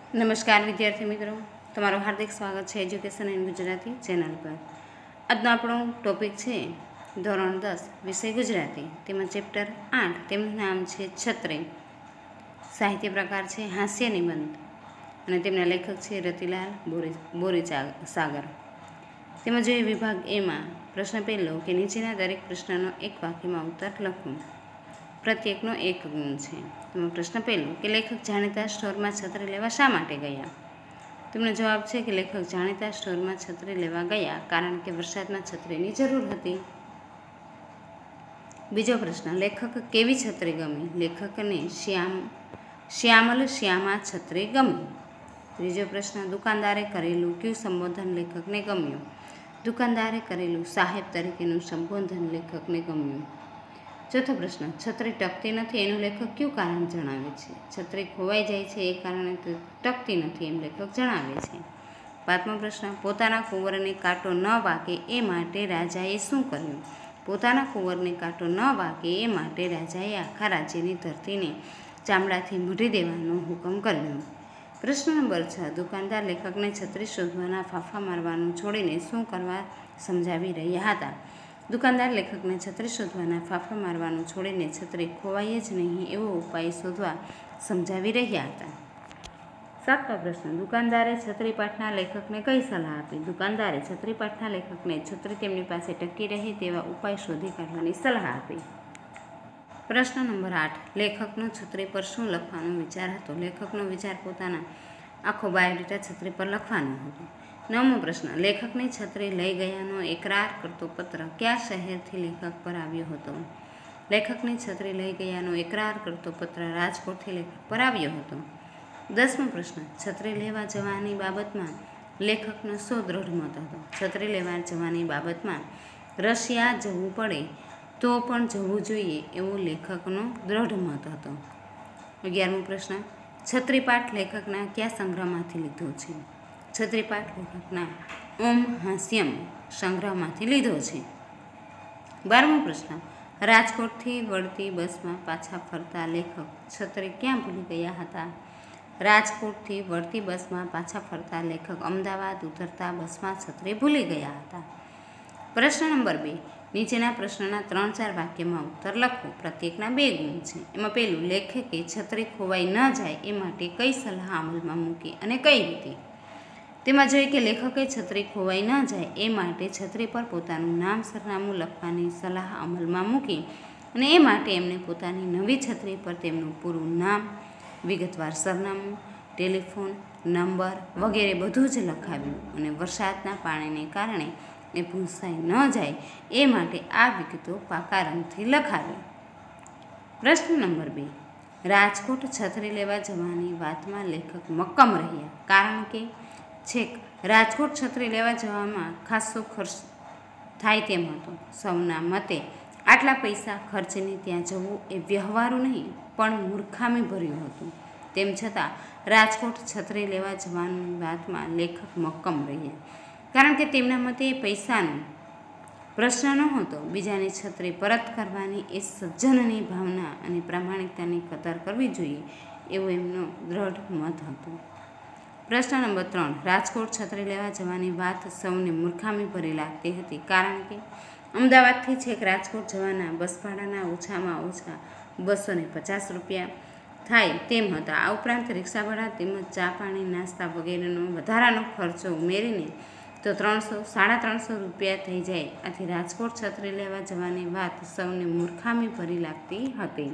નમસ્કાર વિદ્યાર્થી મિત્રો, તમારું હાર્દિક સ્વાગત છે એજ્યુકેશન ઇન ગુજરાતી ચેનલ પર। આજનો આપણો ટોપિક છે ધોરણ 10 વિષય ગુજરાતી, તેમાં ચેપ્ટર 8, તેમનું નામ છે છત્રી। સાહિત્ય પ્રકાર છે હાસ્ય નિબંધ અને તેમના લેખક છે રતિલાલ બોરીસાગર। તેમાં જોઈએ વિભાગ એમાં પ્રશ્ન પહેલો કે નીચેના દરેક પ્રશ્નનો એક વાક્યમાં ઉત્તર લખો। પ્રત્યેકનો એક ગુણ છે। તેમાં પ્રશ્ન પહેલો કે લેખક જાણીતા સ્ટોરમાં છત્રી લેવા શા માટે ગયા? તેમનો જવાબ છે કે લેખક જાણીતા સ્ટોરમાં છત્રી લેવા ગયા કારણ કે વરસાદમાં છત્રીની જરૂર હતી। બીજો પ્રશ્ન, લેખક કેવી છત્રી ગમી? લેખકને શ્યામલ શ્યામા છત્રી ગમી। ત્રીજો પ્રશ્ન, દુકાનદારે કરેલું કયું સંબોધન લેખકને ગમ્યું? દુકાનદારે કરેલું સાહેબ તરીકેનું સંબોધન લેખકને ગમ્યું। ચોથો પ્રશ્ન, છત્રી ટકતી નથી એનું લેખક કયું કારણ જણાવે છે? છત્રી ખોવાઈ જાય છે એ કારણે ટકતી નથી એમ લેખક જણાવે છે। પાંચમો પ્રશ્ન, પોતાના કુંવરને કાંટો ન વાગે એ માટે રાજાએ શું કર્યું? પોતાના કુંવરને કાંટો ન વાગે એ માટે રાજાએ આખા રાજ્યની ધરતીને ચામડાથી મઢી દેવાનો હુકમ કર્યો। પ્રશ્ન નંબર 6, દુકાનદાર લેખકને છત્રી શોધવાના ફાંફા મારવાનું છોડીને શું કરવા સમજાવી રહ્યા હતા? દુકાનદાર લેખકને છત્રી શોધવાના ફાંફા મારવાનું છોડીને છત્રી ખોવાય જ નહીં એવો ઉપાય શોધવા સમજાવી રહ્યા હતા। સાતમો પ્રશ્ન, દુકાનદારે છત્રીપાઠના લેખકને કઈ સલાહ આપી? દુકાનદારે છત્રીપાઠના લેખકને છત્રી તેમની પાસે ટકી રહે તેવા ઉપાય શોધી કાઢવાની સલાહ આપી। પ્રશ્ન નંબર 8, લેખકનો છત્રી પર શું લખવાનો વિચાર હતો? લેખકનો વિચાર પોતાના આખો બાયોડેટા છત્રી પર લખવાનો હતો। નવમો પ્રશ્ન, લેખકની છત્રી લઈ ગયાનો એકરાર કરતો પત્ર કયા શહેરથી લેખક પર આવ્યો હતો? લેખકની છત્રી લઈ ગયાનો એકરાર કરતો પત્ર રાજકોટથી લેખક પર આવ્યો હતો। 10મો પ્રશ્ન, છત્રી લેવા જવાની બાબતમાં લેખકનો શો દૃઢ મત હતો? છત્રી લેવા જવાની બાબતમાં રશિયા જવું પડે તો પણ જવું જોઈએ એવો લેખકનો દૃઢ મત હતો। 11મો પ્રશ્ન, છત્રીપાઠ લેખકના કયા સંગ્રહમાંથી લીધો છે? છત્રીપાઠ લેખકના ઓમ હાસ્યમ સંગ્રહમાંથી લીધો છે। 12મો પ્રશ્ન, રાજકોટથી વળતી બસમાં પાછા ફરતા લેખક છત્રી ક્યાં ભૂલી ગયા હતા? રાજકોટથી વળતી બસમાં પાછા ફરતા લેખક અમદાવાદ ઉતરતા બસમાં છત્રી ભૂલી ગયા હતા। પ્રશ્ન નંબર 2, નીચેના પ્રશ્નના 3-4 વાક્યમાં ઉત્તર લખો। પ્રત્યેકના 2 ગુણ છે। એમાં પહેલું, લેખકે છત્રી ખોવાઈ ન જાય એ માટે કઈ સલાહ અમલમાં મૂકી અને કઈ રીતે? તેમાં જોઈએ કે લેખકે છત્રી ખોવાઈ ન જાય એ માટે છત્રી પર પોતાનું નામ સરનામું લખવાની સલાહ અમલમાં મૂકી અને એ માટે એમણે પોતાની નવી છત્રી પર તેમનું પૂરું નામ, વિગતવાર સરનામું, ટેલિફોન નંબર વગેરે બધું જ લખાવ્યું અને વરસાદના પાણીને કારણે એ ભૂંસાઈ ન જાય એ માટે આ વિગતો પાકા રંગથી લખાવી। પ્રશ્ન નંબર 2, રાજકોટ છત્રી લેવા જવાની વાતમાં લેખક મક્કમ રહ્યા કારણ કે છેક રાજકોટ છત્રી લેવા જવામાં ખાસો ખર્ચ થાય તેમ હતો। સૌના મતે આટલા પૈસા ખર્ચીને ત્યાં જવું એ વ્યવહારુ નહીં પણ મૂર્ખામી ભર્યું હતું। તેમ છતાં રાજકોટ છત્રી લેવા જવાની વાતમાં લેખક મક્કમ રહ્યા કારણ કે તેમના મતે એ પૈસાનો પ્રશ્ન નહોતો, બીજાની છત્રી પરત કરવાની એ સજ્જનની ભાવના અને પ્રામાણિકતાની કદર કરવી જોઈએ એવો એમનો દ્રઢ મત હતો। પ્રશ્ન નંબર 3, રાજકોટ છત્રી લેવા જવાની વાત સૌને મૂર્ખામી ભરી લાગતી હતી કારણ કે અમદાવાદથી છેક રાજકોટ જવાના બસ ભાડાના ઓછામાં ઓછા 250 રૂપિયા થાય તેમ હતા। આ ઉપરાંત રિક્ષા ભાડા તેમજ ચા પાણી નાસ્તા વગેરેનો વધારાનો ખર્ચો ઉમેરીને તો 300-350 રૂપિયા થઈ જાય। આથી રાજકોટ છત્રી લેવા જવાની વાત સૌને મૂર્ખામી ભરી લાગતી હતી।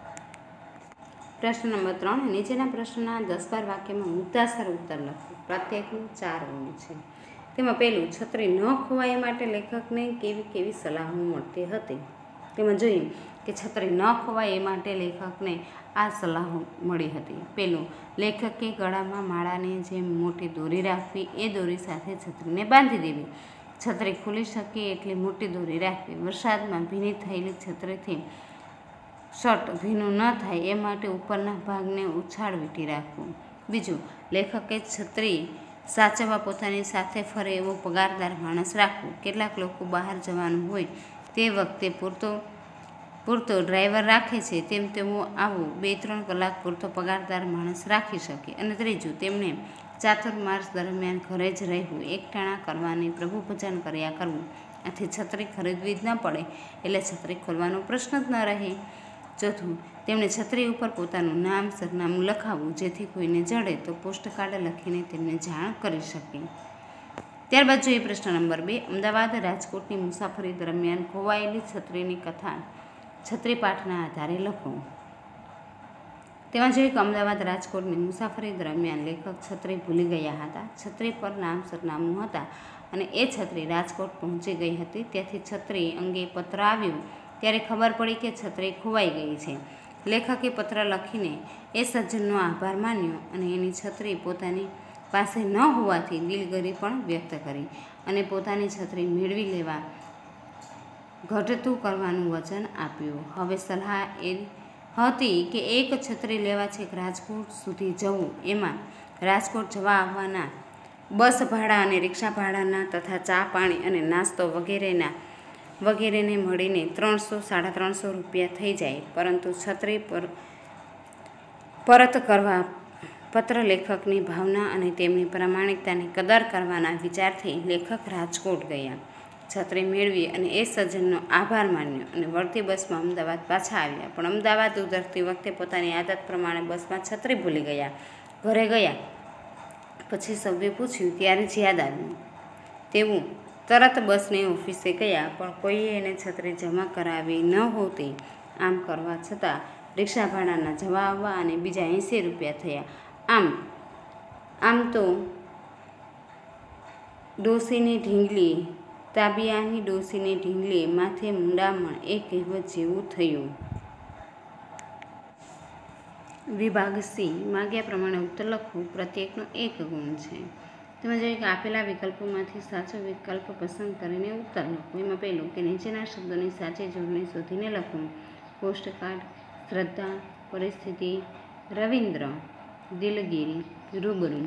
પ્રશ્ન નંબર 3, નીચેના પ્રશ્નના 10-12 વાક્યમાં મુદ્દાસર ઉત્તર લખો। પ્રત્યેકનું 4 ગુણ છે। તેમાં પહેલું, છત્રી ન ખોવાય માટે લેખકને કેવી કેવી સલાહો મળતી હતી? તેમાં જોઈએ કે છત્રી ન ખોવાય એ માટે લેખકને આ સલાહો મળી હતી। પહેલું, લેખકે ગળામાં માળાની જેમ મોટી દોરી રાખવી, એ દોરી સાથે છત્રીને બાંધી દેવી, છત્રી ખુલી શકે એટલી મોટી દોરી રાખવી, વરસાદમાં ભીની થયેલી છત્રીથી શર્ટ ભીનું ન થાય એ માટે ઉપરના ભાગને ઉછાળ વીંટી રાખવું। બીજું, લેખકે છત્રી સાચવવા પોતાની સાથે ફરે એવો પગારદાર માણસ રાખવો। કેટલાક લોકો બહાર જવાનું હોય તે વખતે પૂરતો પૂરતો ડ્રાઈવર રાખે છે તેમ તેઓ આવો 2-3 કલાક પૂરતો પગારદાર માણસ રાખી શકે. અને ત્રીજું, તેમણે ચાતુર્માસ દરમિયાન ઘરે જ રહેવું, એકટાણા કરવાની, પ્રભુ ભજન કર્યા કરવું. આથી છત્રી ખરીદવી જ ન પડે એટલે છત્રી ખોલવાનો પ્રશ્ન જ ન રહે. ચોથું, તેમણે છત્રી ઉપર પોતાનું નામ સરનામું લખાવવું, જેથી કોઈને જડે તો પોસ્ટકાર્ડ લખીને તેમને જાણ કરી શકે. ત્યારબાદ જોઈએ પ્રશ્ન નંબર 2. અમદાવાદ રાજકોટની મુસાફરી દરમિયાન ખોવાયેલી છત્રીની કથા છત્રી પાઠના આધારે લખો. તેમાં જોઈએ કે અમદાવાદ રાજકોટની મુસાફરી દરમિયાન લેખક છત્રી ભૂલી ગયા હતા. છત્રી પર નામ સરનામું હતા અને એ છત્રી રાજકોટ પહોંચી ગઈ હતી. ત્યાંથી છત્રી અંગે પત્ર આવ્યો ત્યારે ખબર પડી કે છત્રી ખોવાઈ ગઈ છે. લેખકે પત્ર લખીને એ સજ્જનનો આભાર માન્યો અને એની છત્રી પોતાની પાસે ન હોવાથી દિલગીરી પણ વ્યક્ત કરી અને પોતાની છત્રી મેળવી લેવા ઘટતું કરવાનું વચન આપ્યું. હવે સલાહ એ હતી કે એક છત્રી લેવા છેક રાજકોટ સુધી જવું, એમાં રાજકોટ જવા આવવાના બસ ભાડા અને રિક્ષા ભાડાના તથા ચા પાણી અને નાસ્તો વગેરેને મળીને 300-350 રૂપિયા થઈ જાય. પરંતુ છત્રી પરત કરવા પત્ર લેખકની ભાવના અને તેમની પ્રામાણિકતાની કદર કરવાના વિચારથી લેખક રાજકોટ ગયા. છત્રી મેળવી અને એ સજ્જનનો આભાર માન્યો અને વળતી બસમાં અમદાવાદ પાછા આવ્યા. પણ અમદાવાદ ઉતરતી વખતે પોતાની આદત પ્રમાણે બસમાં છત્રી ભૂલી ગયા. ઘરે ગયા પછી સૌએ પૂછ્યું ત્યારે જ યાદ આવ્યું. તેવું તરત બસની ઓફિસે ગયા, પણ કોઈએ એને છત્રી જમા કરાવી ન હોતી. આમ કરવા છતાં રિક્ષા ભાડાના જવા આવવા અને બીજા 80 રૂપિયા થયા. આમ તો ડોસીની ઢીંગલી, તાબિયાની ડોસીની ઢીંગલી, માથે મુંડામણ એ કહેવત જેવું થયું. વિભાગ સી. માગ્યા પ્રમાણે ઉત્તર લખો. પ્રત્યેકનો એક ગુણ છે. તેમાં જોઈએ કે આપેલા વિકલ્પોમાંથી સાચો વિકલ્પ પસંદ કરીને ઉત્તર લખો. એમાં પહેલું કે નીચેના શબ્દોની સાચી જોડણી શોધીને લખો. પોસ્ટકાર્ડ, શ્રદ્ધા, પરિસ્થિતિ, રવિન્દ્ર, દિલગીરી, રૂબરૂ.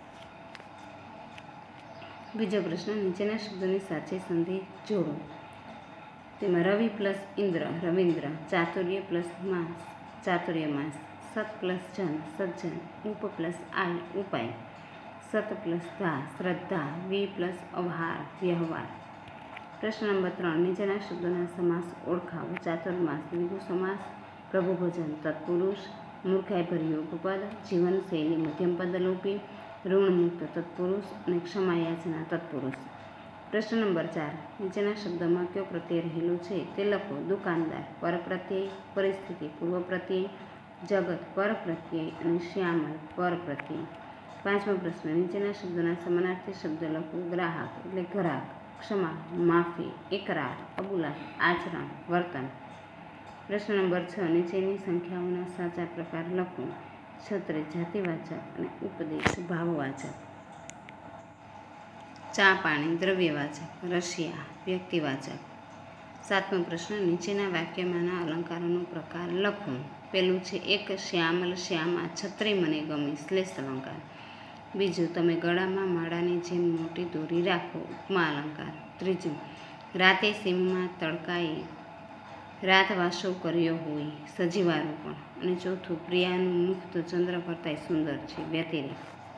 બીજો પ્રશ્ન, નીચેના શબ્દોની સાચી સંધિ જોડો. તેમાં રવિ પ્લસ ઇન્દ્ર રવિન્દ્ર, ચાતુર્ય પ્લસ માસ ચાતુર્યમાસ, સત પ્લસ જન સજ્જન, ઉપ પ્લસ આય ઉપાય, સત પ્લસ ધા શ્રદ્ધા, વી પ્લસ અવહાર વ્યવહાર. પ્રશ્ન નંબર 3, નીચેના શબ્દોના સમાસ ઓળખાવો. ચાતુર્માસ દ્વિગુ સમાસ, પ્રભુ ભજન તત્પુરુષ, મૂર્ખાઈ ભર્યું ઉપપદ, જીવનશૈલી મધ્યમપદ લોપી, ઋણમુક્ત તત્પુરુષ અને ક્ષમાયાચના તત્પુરુષ. પ્રશ્ન નંબર 4, નીચેના શબ્દમાં કયો પ્રત્યય રહેલો છે તે લખો. દુકાનદાર પરપ્રત્યય, પરિસ્થિતિ પૂર્વપ્રત્યય, જગત પરપ્રત્યય અને શ્યામળ પરપ્રત્યય. 5મો પ્રશ્ન, નીચેના શબ્દોના સમાનાર્થી શબ્દ લખો. ગ્રાહક એટલે ગ્રાહક, ક્ષમા માફી, એકરાર કબૂલાત, આચરણ વર્તન. પ્રશ્ન નંબર 6, નીચેની સંખ્યાઓના સાચા પ્રકાર લખો. છત્રી જાતિવાચક અને ઉપદેશ ભાવવાચક. ચા પાણી દ્રવ્યવાચક, રશિયા વ્યક્તિવાચક. 7મો પ્રશ્ન, નીચેના વાક્યમાંના અલંકારોનો પ્રકાર લખો. પહેલું છે એક શ્યામલ શ્યામા છત્રી મને ગમી શ્લેષ અલંકાર. બીજું, તમે ગળામાં માળાની જેમ મોટી દોરી રાખો ઉપમા અલંકાર. ત્રીજું, રાતે સીમમાં તડકાએ રાતવાસો કર્યો હોય સજીવારોપણ. અને ચોથું, પ્રિયાનું મુખ તો ચંદ્ર કરતાંય સુંદર છે વ્યતિરેક.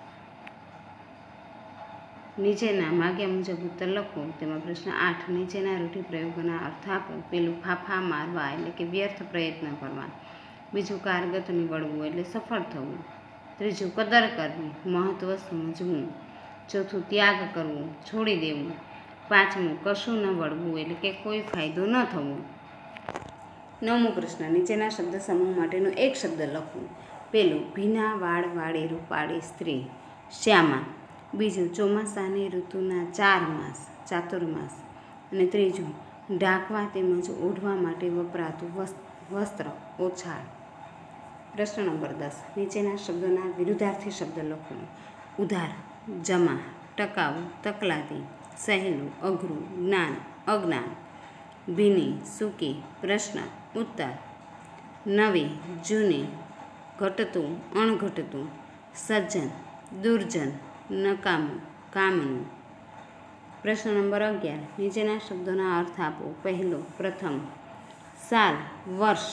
નીચેના માગ્યા મુજબ ઉત્તર લખો. તેમાં પ્રશ્ન 8, નીચેના રૂઢિપ્રયોગોના અર્થ આપો. પેલું, ફાફા મારવા એટલે કે વ્યર્થ પ્રયત્ન કરવા. બીજું, કારગત નીવડવું એટલે સફળ થવું. ત્રીજું, કદર કરવી મહત્વ સમજવું. ચોથું, ત્યાગ કરવો છોડી દેવું. 5મું, કશું ન વળવું એટલે કે કોઈ ફાયદો ન થવો. 9મો પ્રશ્ન, નીચેના શબ્દ સમૂહ માટેનો એક શબ્દ લખો. પેલું, ભીના વાળવાળી રૂપાળી સ્ત્રી શ્યામા. બીજું, ચોમાસાની ઋતુના 4 માસ ચાતુર્માસ. અને ત્રીજું, ઢાંકવા તેમજ ઓઢવા માટે વપરાતું વસ્ત્ર ઓછાળ. પ્રશ્ન નંબર 10, નીચેના શબ્દોના વિરુદ્ધાર્થી શબ્દ લખો. ઉધાર જમા, ટકાઉ તકલાદી, સહેલું અઘરું, જ્ઞાન અજ્ઞાન, ભીની સૂકી, પ્રશ્ન ઉત્તર, નવી જૂની, ઘટતું અણઘટતું, સજ્જન દુર્જન, નકામું કામનું. પ્રશ્ન નંબર 11, નીચેના શબ્દોના અર્થ આપો. પહેલો, પ્રથમ, સાલ વર્ષ,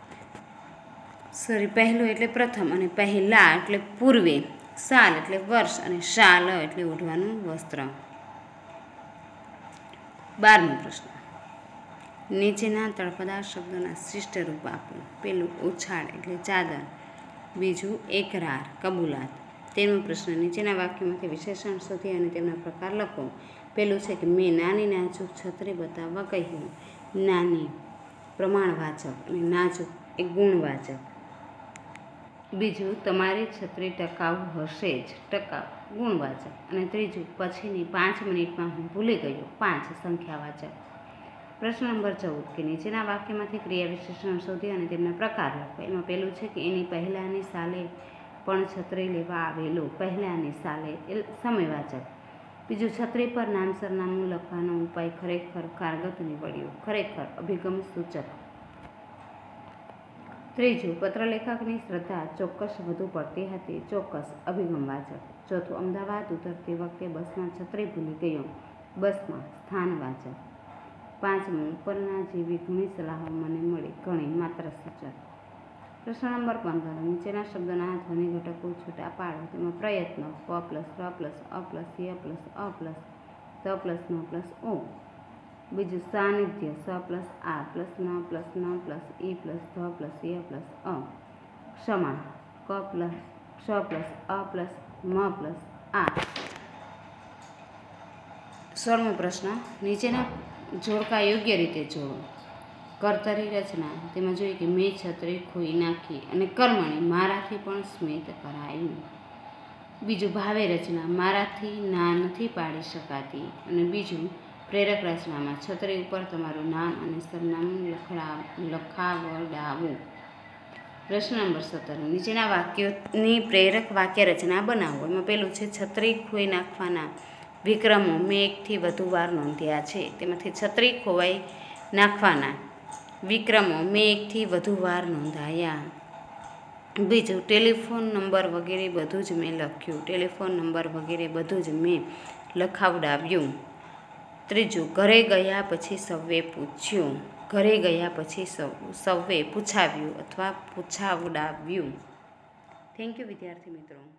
પહેલું એટલે પ્રથમ અને પહેલા એટલે પૂર્વે, સાલ એટલે વર્ષ અને શાલ એટલે ઓઢવાનું વસ્ત્ર. 12મો પ્રશ્ન, નીચેના તળપદાર શબ્દોના શિષ્ટ રૂપ આપો. પેલું ઉછાળ એટલે ચાદર, બીજું એકરાર કબૂલાત. 13મો પ્રશ્ન, નીચેના વાક્યોમાંથી વિશેષણ શોધી અને તેમના પ્રકાર લખો. પેલું છે કે મેં નાની નાજુક છત્રી બતાવવા કહ્યું. નાની પ્રમાણવાચક અને નાજુક એ ગુણવાચક. બીજું, તમારી છત્રી ટકાઉ હશે જ, ટકાઉ ગુણવાચક. અને ત્રીજું, પછીની 5 મિનિટમાં હું ભૂલી ગયો, 5 સંખ્યાવાચક. પ્રશ્ન નંબર 14 કે નીચેના વાક્યમાંથી ક્રિયા વિશેષણ શોધી અને તેમના પ્રકાર લખો. એમાં પેલું છે કે એની પહેલાંની સાલે પણ છત્રી લેવા આવેલો. પહેલાંની સાલે એ સમયવાચક. બીજું, છત્રી પર નામ સરનામું લખવાનો ઉપાય ખરેખર કારગત નીવડ્યો. ખરેખર અભિગમ સૂચક. ત્રીજું, પત્રલેખકની શ્રદ્ધા ચોક્કસ વધુ પડતી હતી. ચોક્કસ અભિગમવાચક. ચોથું, અમદાવાદ ઉતરતી વખતે બસમાં છત્રી ભૂલી ગયો. બસમાં સ્થાનવાચક. પાંચમું, ઉપરના જેવી ઘણી સલાહો મને મળી. ઘણી માત્ર સૂચક. પ્રશ્ન નંબર 15, નીચેના શબ્દોના ધ્વનિ ઘટકો છૂટા પાડો. તેમાં પ્રયત્ન પ પ્લસ ર પ્લસ અ પ્લસ ય પ્લસ અ પ્લસ ત પ્લસ ન પ્લસ ઓ. બીજું, સાનિધ્ય સ પ્લસ આ પ્લસ ન પ્લસ ન પ્લસ ઈ પ્લસ ધ પ્લસ ય પ્લસ અ. ક્ષમા ક પ્લસ ક્ષ પ્લસ અ પ્લસ મ પ્લસ આ. 16મો પ્રશ્ન, નીચેના જોડકા યોગ્ય રીતે જોડો. કર્તરી રચના, તેમાં જોઈએ કે મેં છત્રી ખોઈ નાખી અને કર્મણી મારાથી પણ સ્મિત કરાયું. બીજું, ભાવે રચના, મારાથી ના નથી પાડી શકાતી. અને બીજું, પ્રેરક રચનામાં છત્રી ઉપર તમારું નામ અને સરનામું લખાવડાવો. પ્રશ્ન નંબર 17, નીચેના વાક્યોની પ્રેરક વાક્ય રચના બનાવો. એમાં પેલું છે છત્રી ખોઈ નાખવાના વિક્રમો મેં એકથી વધુ વાર નોંધ્યા છે. તેમાંથી છત્રી ખોવાઈ નાખવાના વિક્રમો મેં એકથી વધુ વાર નોંધાયા. બીજું, ટેલિફોન નંબર વગેરે બધું જ મેં લખ્યું. ટેલિફોન નંબર વગેરે બધું જ મેં લખાવડાવ્યું. ત્રીજું, ઘરે ગયા પછી સૌએ પૂછ્યું. ઘરે ગયા પછી સૌએ પૂછાવ્યું અથવા પૂછાવડાવ્યું. થેન્ક યુ વિદ્યાર્થી મિત્રો.